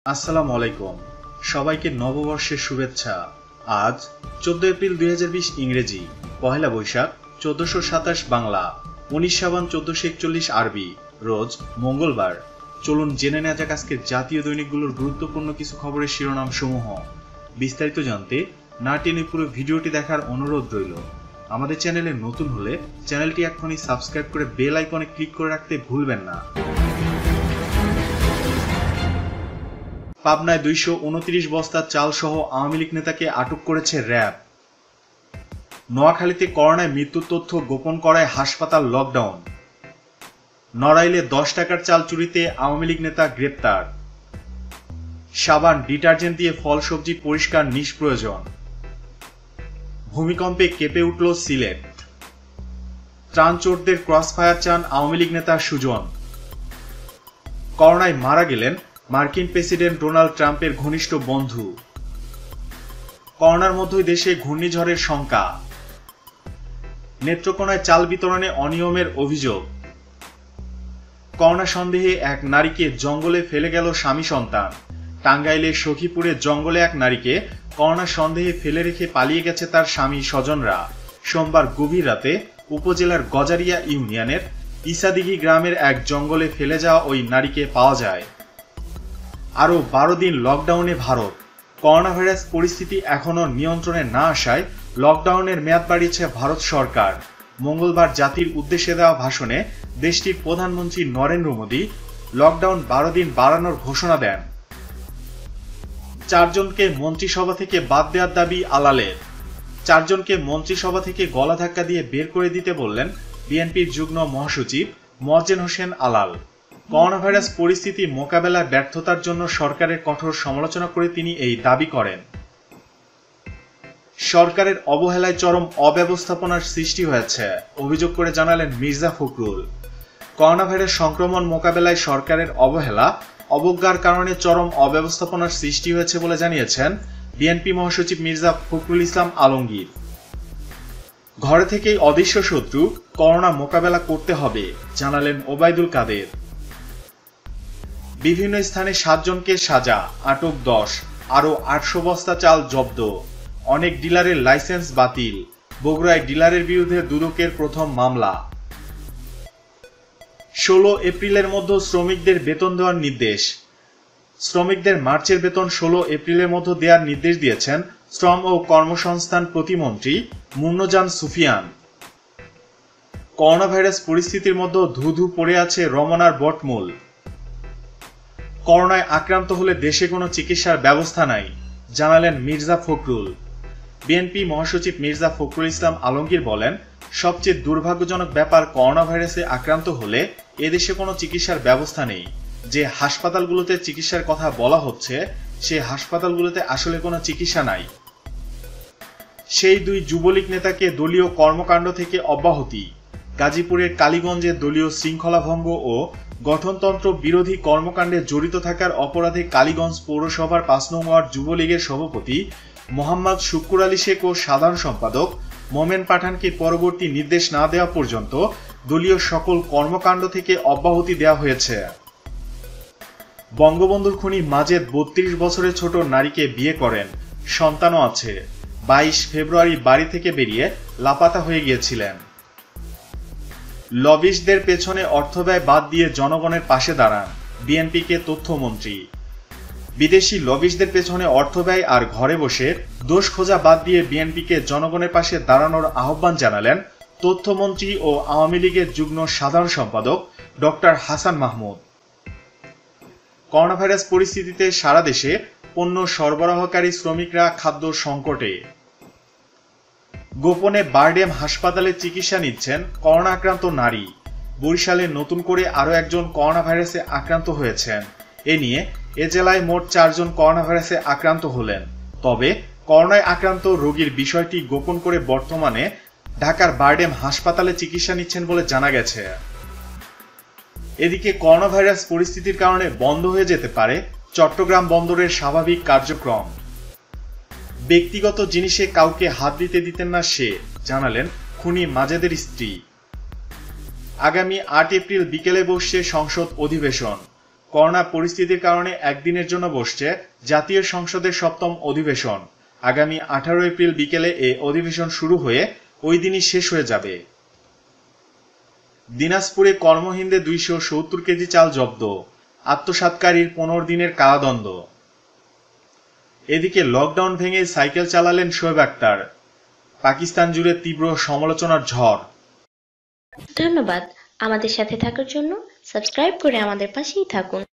আসসালামু আলাইকুম। সবাইকে নববর্ষের শুভেচ্ছা। আজ 14 এপ্রিল 2020 ইংরেজি, পহেলা বৈশাখ 1427 বাংলা, 19 শাবান 1441 আরবি, রোজ মঙ্গলবার। চলুন জেনে নেওয়া যাক আজকের জাতীয় দৈনিকগুলোর গুরুত্বপূর্ণ কিছু খবরের শিরোনাম সমূহ। বিস্তারিত জানতে না টেনে পুরো ভিডিওটি দেখার অনুরোধ রইল। আমাদের চ্যানেলে নতুন হলে চ্যানেলটি এখনই সাবস্ক্রাইব করে বেল আইকনে ক্লিক করে রাখতে ভুলবেন না। পাবনায় 229 বস্তা চাল সহ আওয়ামী লীগ নেতাকে আটক করেছে র্যাব। নোয়াখালীতে করোনায় মৃত্যুর তথ্য গোপন করায় হাসপাতাল লকডাউন। নড়াইলে 10 টাকার চাল চুরিতে আওয়ামী লীগ নেতা গ্রেপ্তার। সাবান ডিটারজেন্ট দিয়ে ফল সবজি পরিষ্কার নিষ্প্রয়োজন। ভূমিকম্পে কেঁপে উঠল সিলেট। ত্রাণ চোরদের ক্রসফায়ার চান আওয়ামী লীগ নেতা সুজন। করোনায় মারা গেলেন মার্কিন প্রেসিডেন্ট ডোনাল্ড ট্রাম্পের ঘনিষ্ঠ বন্ধু। করোনার মধ্যেই দেশে ঘূর্ণিঝড়ের শঙ্কা। নেত্রকোনায় চাল বিতরণে অনিয়মের অভিযোগ। করোনা সন্দেহে এক নারীকে জঙ্গলে ফেলে গেল স্বামী সন্তান। টাঙ্গাইলে সখীপুরে জঙ্গলে এক নারীকে করোনা সন্দেহে ফেলে রেখে পালিয়ে গেছে তার স্বামী স্বজনরা। সোমবার গভীর রাতে উপজেলার গজারিয়া ইউনিয়নের ইসাদিঘি গ্রামের এক জঙ্গলে ফেলে যাওয়া ওই নারীকে পাওয়া যায়। আরও 12 দিন লকডাউনে ভারত। করোনা ভাইরাস পরিস্থিতি এখনও নিয়ন্ত্রণে না আসায় লকডাউনের মেয়াদ বাড়িয়েছে ভারত সরকার। মঙ্গলবার জাতির উদ্দেশ্যে দেওয়া ভাষণে দেশটির প্রধানমন্ত্রী নরেন্দ্র মোদী লকডাউন 12 দিন বাড়ানোর ঘোষণা দেন। 4 জনকে মন্ত্রিসভা থেকে বাদ দেওয়ার দাবি আলালের। 4 জনকে মন্ত্রিসভা থেকে গলা ধাক্কা দিয়ে বের করে দিতে বললেন বিএনপির যুগ্ম মহাসচিব মোয়াজ্জেম হোসেন আলাল। করোনা ভাইরাস পরিস্থিতি মোকাবেলায় ব্যর্থতার জন্য সরকারের কঠোর সমালোচনা করে তিনি এই দাবি করেন। সরকারের অবহেলায় চরম অব্যবস্থাপনার সৃষ্টি হয়েছে অভিযোগ করে জানালেন মির্জা ফখরুল। করোনা ভাইরাস সংক্রমণ মোকাবেলায় সরকারের অবজ্ঞার কারণে চরম অব্যবস্থাপনার সৃষ্টি হয়েছে বলে জানিয়েছেন বিএনপি মহাসচিব মির্জা ফখরুল ইসলাম আলমগীর। ঘরে থেকেই অদৃশ্য শত্রু, করোনা মোকাবেলা করতে হবে জানালেন ওবায়দুল কাদের। বিভিন্ন স্থানে 7 জনকে সাজা, আটক 10, আরও 800 বস্তা চাল জব্দ। অনেক ডিলারের লাইসেন্স বাতিল। বগুড়ায় ডিলারের বিরুদ্ধে দুদকের প্রথম মামলা। 16 এপ্রিলের মধ্যে শ্রমিকদের বেতন দেওয়ার নির্দেশ। শ্রমিকদের মার্চের বেতন 16 এপ্রিলের মধ্যে দেওয়ার নির্দেশ দিয়েছেন শ্রম ও কর্মসংস্থান প্রতিমন্ত্রী মুন্নজান সুফিয়ান। করোনা ভাইরাস পরিস্থিতির মধ্যে ধু পড়ে আছে রমনার বটমূল। করোনায় আক্রান্ত হলে দেশে কোনো চিকিৎসার ব্যবস্থা নাই জানালেন মির্জা ফখরুল। বিএনপি মহাসচিব মির্জা ফখরুল ইসলাম আলমগীর বলেন, সবচেয়ে দুর্ভাগ্যজনক ব্যাপার, করোনা ভাইরাসে আক্রান্ত হলে এদেশে কোনো চিকিৎসার ব্যবস্থা নেই। যে হাসপাতালগুলোতে চিকিৎসার কথা বলা হচ্ছে সেই হাসপাতালগুলোতে আসলে কোনো চিকিৎসা নাই। সেই 2 যুবলীগ নেতাকে দলীয় কর্মকাণ্ড থেকে অব্যাহতি। গাজীপুরের কালীগঞ্জে দলীয় শৃঙ্খলা ভঙ্গ ও গঠনতন্ত্র বিরোধী কর্মকাণ্ডে জড়িত থাকার অপরাধে কালীগঞ্জ পৌরসভার 5 নং ওয়ার্ড যুবলীগের সভাপতি মোহাম্মদ শুক্কুর আলী শেখ ও সাধারণ সম্পাদক মোমেন পাঠানকে পরবর্তী নির্দেশ না দেওয়া পর্যন্ত দলীয় সকল কর্মকাণ্ড থেকে অব্যাহতি দেওয়া হয়েছে। বঙ্গবন্ধুর খুনি মাজেদ 32 বছরের ছোট নারীকে বিয়ে করেন, সন্তানও আছে। 22 ফেব্রুয়ারি বাড়ি থেকে বেরিয়ে লাপাতা হয়ে গিয়েছিলেন। লবিস্টদের পেছনে অর্থব্যয় বাদ দিয়ে জনগণের পাশে দাঁড়ান বিএনপিকে তথ্যমন্ত্রী। বিদেশি লবিস্টদের পেছনে অর্থব্যয় আর ঘরে বসে দোষ খোঁজা বাদ দিয়ে বিএনপিকে জনগণের পাশে দাঁড়ানোর আহ্বান জানালেন তথ্যমন্ত্রী ও আওয়ামী লীগের যুগ্ম সাধারণ সম্পাদক doctor Hasan Mahmud. Corona virus পরিস্থিতিতে সারা দেশে পণ্য সরবরাহকারী শ্রমিকরা খাদ্য সংকটে। গোপনে বারডেম হাসপাতালে চিকিৎসা নিচ্ছেন করোনা আক্রান্ত নারী। বরিশালে নতুন করে আরও একজন করোনা ভাইরাসে আক্রান্ত হয়েছেন। এ নিয়ে এ জেলায় মোট 4 জন করোনা ভাইরাসে আক্রান্ত হলেন। তবে করোনায় আক্রান্ত রোগীর বিষয়টি গোপন করে বর্তমানে ঢাকার বারডেম হাসপাতালে চিকিৎসা নিচ্ছেন বলে জানা গেছে। এদিকে করোনা ভাইরাস পরিস্থিতির কারণে বন্ধ হয়ে যেতে পারে চট্টগ্রাম বন্দরের স্বাভাবিক কার্যক্রম। ব্যক্তিগত জিনিসে কাউকে হাত দিতেন না সে, জানালেন খুনি মাজেদের স্ত্রী। আগামী 8 এপ্রিল বিকেলে বসছে সংসদ অধিবেশন। করোনা পরিস্থিতির কারণে একদিনের জন্য বসছে জাতীয় সংসদের 7ম অধিবেশন। আগামী 18 এপ্রিল বিকেলে এই অধিবেশন শুরু হয়ে ওই দিনই শেষ হয়ে যাবে। দিনাজপুরে কর্মহীনদের 270 কেজি চাল জব্দ, আত্মসাৎকারীর 15 দিনের কারাদণ্ড। এদিকে লকডাউন ভেঙে সাইকেল চালালেন শোয়েব আক্তার, পাকিস্তান জুড়ে তীব্র সমালোচনার ঝড়। ধন্যবাদ আমাদের সাথে থাকার জন্য। সাবস্ক্রাইব করে আমাদের পাশেই থাকুন।